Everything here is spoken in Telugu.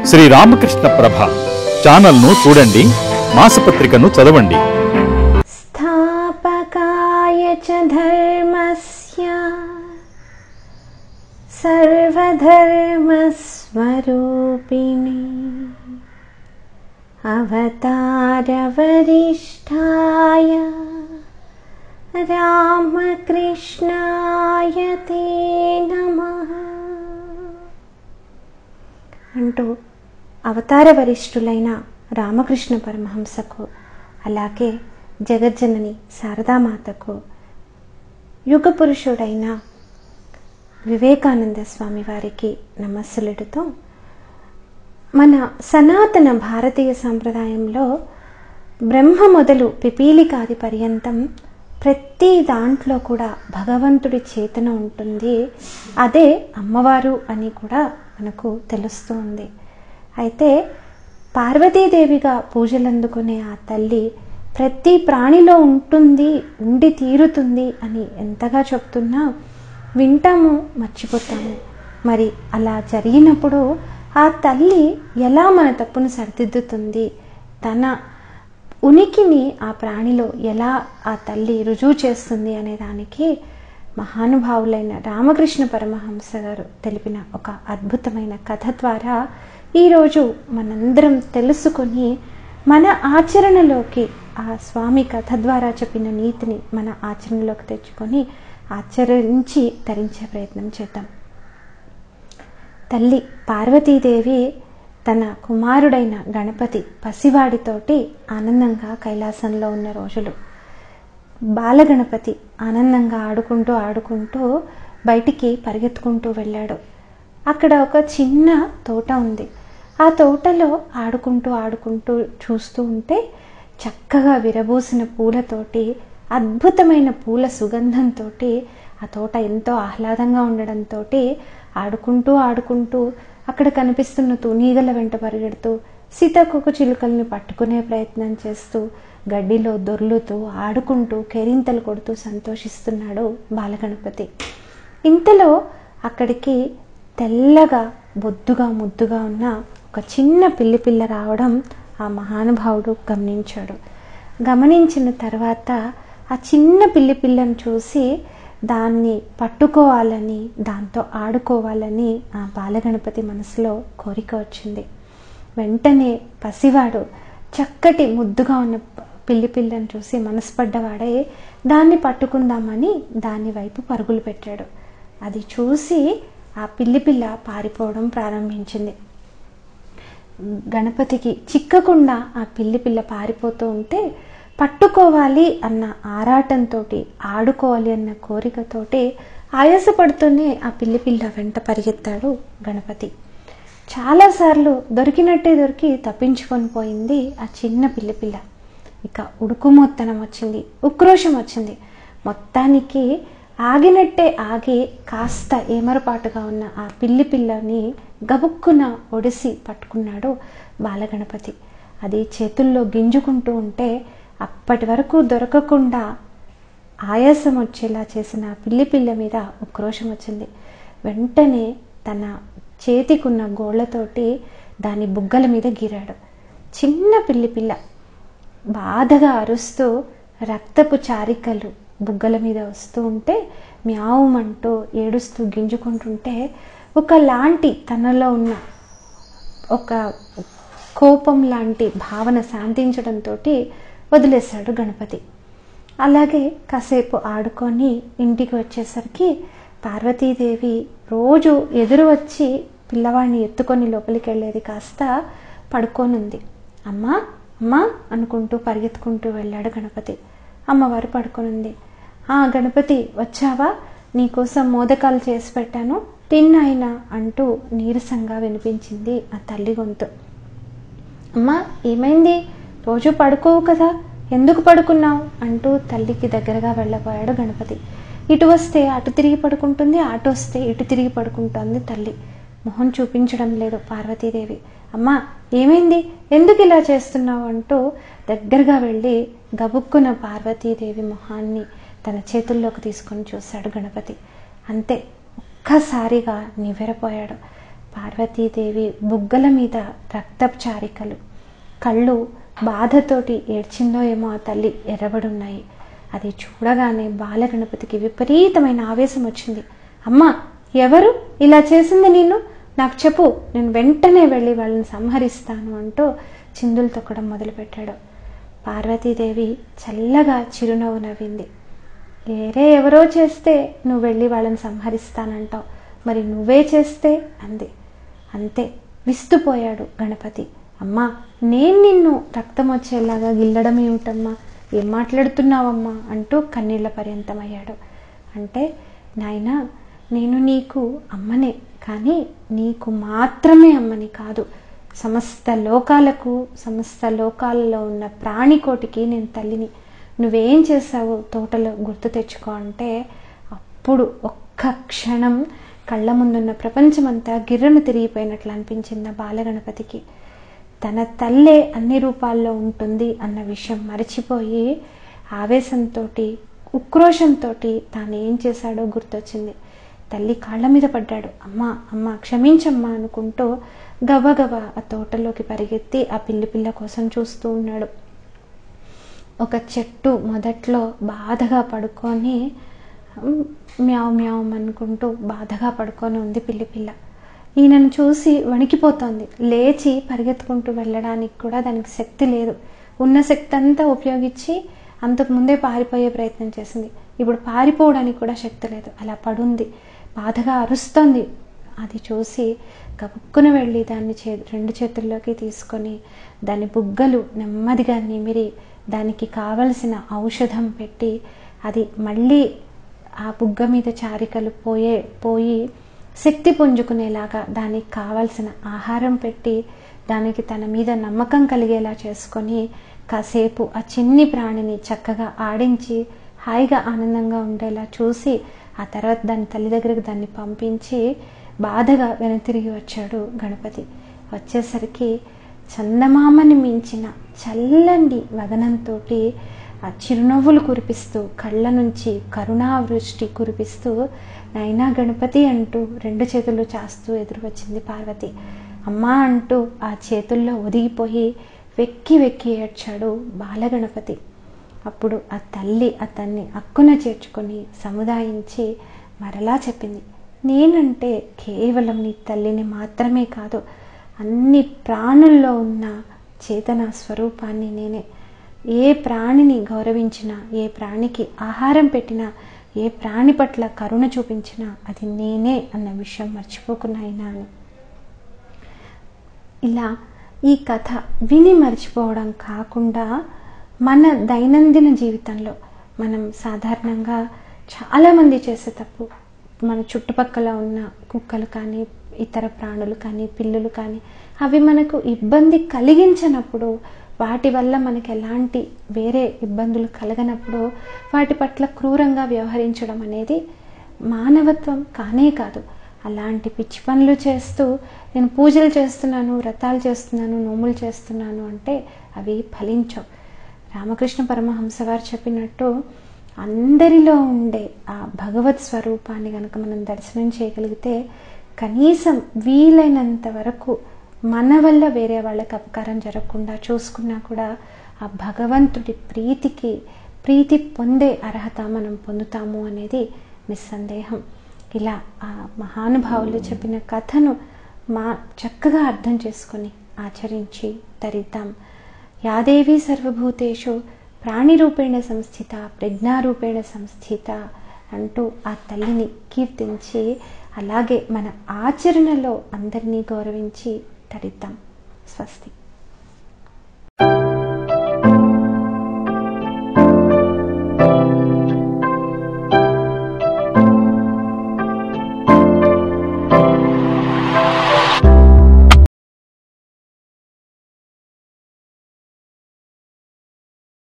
శ్రీ రామకృష్ణ ప్రభ ఛానల్ను చూడండి, మాసపత్రికను చదవండి. స్థాపకాయ చ ధర్మస్య సర్వధర్మస్వరూపిణి అవతార వరిష్ఠాయ రామకృష్ణాయ తే నమః అంటూ అవతార వరిష్ఠులైన రామకృష్ణ పరమహంసకు, అలాగే జగజ్జనని శారదామాతకు, యుగ పురుషుడైన వివేకానంద స్వామి వారికి నమస్సులుడుతూ, మన సనాతన భారతీయ సంప్రదాయంలో బ్రహ్మ మొదలు పిపీలికాది పర్యంతం ప్రతి దాంట్లో కూడా భగవంతుడి చేతన ఉంటుంది. అదే అమ్మవారు అని కూడా మనకు తెలుస్తూ ఉంది. అయితే పార్వతీదేవిగా పూజలు అందుకునే ఆ తల్లి ప్రతి ప్రాణిలో ఉంటుంది, ఉండి తీరుతుంది అని ఎంతగా చెప్తున్నా వింటాము, మర్చిపోతాము. మరి అలా జరిగినప్పుడు ఆ తల్లి ఎలా మన తప్పును సరిదిద్దుతుంది, తన ఉనికిని ఆ ప్రాణిలో ఎలా ఆ తల్లి రుజువు చేస్తుంది అనే దానికి మహానుభావులైన రామకృష్ణ పరమహంస గారు తెలిపిన ఒక అద్భుతమైన కథ ద్వారా ఈరోజు మనందరం తెలుసుకొని మన ఆచరణలోకి ఆ స్వామి కథ ద్వారా చెప్పిన నీతిని మన ఆచరణలోకి తెచ్చుకొని ఆచరించి తరించే ప్రయత్నం చేద్దాం. తల్లి పార్వతీదేవి తన కుమారుడైన గణపతి పసివాడితోటి ఆనందంగా కైలాసంలో ఉన్న రోజులు. బాలగణపతి ఆనందంగా ఆడుకుంటూ బయటికి పరిగెత్తుకుంటూ వెళ్ళాడు. అక్కడ ఒక చిన్న తోట ఉంది. ఆ తోటలో ఆడుకుంటూ చూస్తూ ఉంటే చక్కగా విరబూసిన పూలతోటి, అద్భుతమైన పూల సుగంధంతో ఆ తోట ఎంతో ఆహ్లాదంగా ఉండడంతో ఆడుకుంటూ అక్కడ కనిపిస్తున్న తూనీగల వెంట పరిగెడుతూ సీతాకోక చిలుకల్ని పట్టుకునే ప్రయత్నం చేస్తూ గడ్డిలో దొర్లుతూ ఆడుకుంటూ కేరింతలు కొడుతూ సంతోషిస్తున్నాడు బాలగణపతి. ఇంతలో అక్కడికి తెల్లగా బొద్దుగా ముద్దుగా ఉన్న ఒక చిన్న పిల్ల రావడం ఆ మహానుభావుడు గమనించాడు. గమనించిన తర్వాత ఆ చిన్న పిల్లను చూసి దాన్ని పట్టుకోవాలని, దాంతో ఆడుకోవాలని ఆ బాలగణపతి మనసులో కోరిక వచ్చింది. వెంటనే పసివాడు చక్కటి ముద్దుగా ఉన్న పిల్లను చూసి మనసుపడ్డవాడే దాన్ని పట్టుకుందామని దాని వైపు పరుగులు పెట్టాడు. అది చూసి ఆ పిల్ల పారిపోవడం ప్రారంభించింది. గణపతికి చిక్కకుండా ఆ పిల్ల పారిపోతూ ఉంటే పట్టుకోవాలి అన్న ఆరాటంతో, ఆడుకోవాలి అన్న కోరికతోటి ఆయాసపడుతూనే ఆ పిల్ల వెంట పరిగెత్తాడు గణపతి. చాలాసార్లు దొరికి తప్పించుకొని పోయింది ఆ చిన్న పిల్ల. ఇక ఉడుకుమొత్తనం వచ్చింది, ఉక్రోషం వచ్చింది. మొత్తానికి ఆగినట్టే ఆగి కాస్త ఏమరపాటుగా ఉన్న ఆ పిల్లని గబుక్కున ఒడిసి పట్టుకున్నాడు బాలగణపతి. అది చేతుల్లో గింజుకుంటూ ఉంటే అప్పటి వరకు దొరకకుండా ఆయాసం వచ్చేలా చేసిన పిల్ల మీద ఉక్రోషం వచ్చింది. వెంటనే తన చేతికున్న గోళ్లతోటి దాని బుగ్గల మీద గీరాడు. చిన్న పిల్ల బాధగా అరుస్తూ రక్తపు చారికలు బుగ్గల మీద వస్తూ ఉంటే మ్యావుమంటూ ఏడుస్తూ గింజుకుంటుంటే ఒకలాంటి తనలో ఉన్న ఒక కోపం లాంటి భావన శాంతించడంతో వదిలేశాడు గణపతి. అలాగే కాసేపు ఆడుకొని ఇంటికి వచ్చేసరికి పార్వతీదేవి రోజు ఎదురు వచ్చి పిల్లవాడిని ఎత్తుకొని లోపలికి వెళ్ళేది కాస్త పడుకోనుంది. అమ్మా అమ్మా అనుకుంటూ పరిగెత్తుకుంటూ వెళ్ళాడు గణపతి. అమ్మవారు పడుకోనుంది. గణపతి వచ్చావా, నీకోసం మోదకాలు చేసి పెట్టాను, తిన్నాయినా అంటూ నీరసంగా వినిపించింది ఆ తల్లి గొంతు. అమ్మా ఏమైంది, రోజు పడుకోవు కదా, ఎందుకు పడుకున్నావు అంటూ తల్లికి దగ్గరగా వెళ్ళబోయాడు గణపతి. ఇటు వస్తే అటు తిరిగి పడుకుంటుంది, అటు వస్తే ఇటు తిరిగి పడుకుంటోంది తల్లి. మొహం చూపించడం లేదు పార్వతీదేవి. అమ్మా ఏమైంది, ఎందుకు ఇలా చేస్తున్నావు అంటూ దగ్గరగా వెళ్ళి గబుక్కున పార్వతీదేవి మొహాన్ని తన చేతుల్లోకి తీసుకొని చూశాడు గణపతి. అంతే, ఒక్కసారిగా నివ్వెరపోయాడు. పార్వతీదేవి బుగ్గల మీద రక్తపు చారికలు, కళ్ళు బాధతోటి ఏడ్చిందో ఏమో ఆ తల్లి ఎర్రబడున్నాయి. అది చూడగానే బాలగణపతికి విపరీతమైన ఆవేశం వచ్చింది. అమ్మా, ఎవరు ఇలా చేసింది నిన్ను? నాకు చెప్పు, నేను వెంటనే వెళ్ళి వాళ్ళని సంహరిస్తాను అంటూ చిందులు తొక్కడం మొదలుపెట్టాడు. పార్వతీదేవి చల్లగా చిరునవ్వు నవ్వింది. వేరే ఎవరో చేస్తే నువ్వు వెళ్ళి వాళ్ళని సంహరిస్తానంటావు, మరి నువ్వే చేస్తే అంది. అంతే విస్తుపోయాడు గణపతి. అమ్మా, నేను నిన్ను రక్తం వచ్చేలాగా గిల్లడం ఏమిటమ్మా, ఏం మాట్లాడుతున్నావమ్మా అంటూ కన్నీళ్ల పర్యంతమయ్యాడు. అంటే నాయనా, నేను నీకు అమ్మనే, కానీ నీకు మాత్రమే అమ్మని కాదు, సమస్త లోకాలకు, సమస్త లోకాలలో ఉన్న ప్రాణికోటికి నేను తల్లిని. నువ్వేం చేసావో తోటలో గుర్తు తెచ్చుకో అంటే అప్పుడు ఒక్క క్షణం కళ్ళ ముందున్న ప్రపంచమంతా గిర్రను తిరిగిపోయినట్లు అనిపించింది బాలగణపతికి. తన తల్లే అన్ని రూపాల్లో ఉంటుంది అన్న విషయం మరచిపోయి ఆవేశంతో, ఉక్రోషంతో తాను ఏం చేశాడో గుర్తొచ్చింది. తల్లి కాళ్ళ మీద పడ్డాడు. అమ్మా అమ్మా క్షమించమ్మా అనుకుంటూ గబగబా ఆ తోటలోకి పరిగెత్తి ఆ పిల్ల కోసం చూస్తూ ఉన్నాడు. ఒక చెట్టు మొదట్లో బాధగా పడుకొని మ్యావ్ మ్యావ్ అనుకుంటూ బాధగా పడుకొని ఉంది పిల్ల. ఈయనను చూసి వణికిపోతోంది. లేచి పరిగెత్తుకుంటూ వెళ్ళడానికి కూడా దానికి శక్తి లేదు. ఉన్న శక్తి అంతా ఉపయోగించి అంతకుముందే పారిపోయే ప్రయత్నం చేసింది. ఇప్పుడు పారిపోవడానికి కూడా శక్తి లేదు. అలా పడుంది, బాధగా అరుస్తోంది. అది చూసి గబుక్కున వెళ్ళి దాన్ని రెండు చేతుల్లోకి తీసుకొని దాని బుగ్గలు నెమ్మదిగా నిమిరి దానికి కావలసిన ఔషధం పెట్టి అది మళ్ళీ ఆ బుగ్గ మీద చారికలు పోయి శక్తి పుంజుకునేలాగా దానికి కావలసిన ఆహారం పెట్టి దానికి తన మీద నమ్మకం కలిగేలా చేసుకొని కాసేపు ఆ చిన్ని ప్రాణిని చక్కగా ఆడించి హాయిగా ఆనందంగా ఉండేలా చూసి ఆ తర్వాత దాని తల్లి దగ్గరికి దాన్ని పంపించి బాధగా వెనుతిరిగి వచ్చాడు గణపతి. వచ్చేసరికి చందమామని మించిన చల్లని వదనంతో ఆ చిరునవ్వులు కురిపిస్తూ కళ్ళ నుంచి కరుణావృష్టి కురిపిస్తూ నైనా గణపతి అంటూ రెండు చేతులు చాస్తూ ఎదురు వచ్చింది పార్వతి. అమ్మా అంటూ ఆ చేతుల్లో ఒదిగిపోయి వెక్కి వెక్కి ఏడ్చాడు బాలగణపతి. అప్పుడు ఆ తల్లి అతన్ని అక్కున చేర్చుకొని సముదాయించి మరలా చెప్పింది, నేనంటే కేవలం నీ తల్లిని మాత్రమే కాదు, అన్ని ప్రాణుల్లో ఉన్న చేతన స్వరూపాన్ని నేనే. ఏ ప్రాణిని గౌరవించినా, ఏ ప్రాణికి ఆహారం పెట్టినా, ఏ ప్రాణి పట్ల కరుణ చూపించినా అది నేనే అన్న విషయం మర్చిపోకున్నాయినా అని. ఇలా ఈ కథ విని మర్చిపోవడం కాకుండా మన దైనందిన జీవితంలో మనం సాధారణంగా చాలామంది చేసే తప్పు, మన చుట్టుపక్కల ఉన్న కుక్కలు కానీ, ఇతర ప్రాణులు కానీ, పిల్లులు కానీ, అవి మనకు ఇబ్బంది కలిగించినప్పుడు, వాటి వల్ల మనకి ఎలాంటి వేరే ఇబ్బందులు కలగనప్పుడు వాటి పట్ల క్రూరంగా వ్యవహరించడం అనేది మానవత్వం కానే కాదు. అలాంటి పిచ్చి పనులు చేస్తూ నేను పూజలు చేస్తున్నాను, వ్రతాలు చేస్తున్నాను, నోములు చేస్తున్నాను అంటే అవి ఫలించవు. రామకృష్ణ పరమహంస వారు చెప్పినట్టు అందరిలో ఉండే ఆ భగవత్ స్వరూపాన్ని కనుక మనం దర్శనం చేయగలిగితే కనీసం వీలైనంత వరకు మన వల్ల వేరే వాళ్ళకి అపకారం జరగకుండా చూసుకున్నా కూడా ఆ భగవంతుడి ప్రీతి పొందే అర్హత మనం పొందుతాము అనేది నిస్సందేహం. ఇలా ఆ మహానుభావులు చెప్పిన కథను చక్కగా అర్థం చేసుకొని ఆచరించి తరిద్దాం. యాదేవి సర్వభూతేషు ప్రాణిరూపేణ సంస్థిత ప్రజ్ఞారూపేణ సంస్థిత అంటూ ఆ తల్లిని కీర్తించి అలాగే మన ఆచరణలో అందరినీ గౌరవించి తరిద్దాం. స్వస్తి.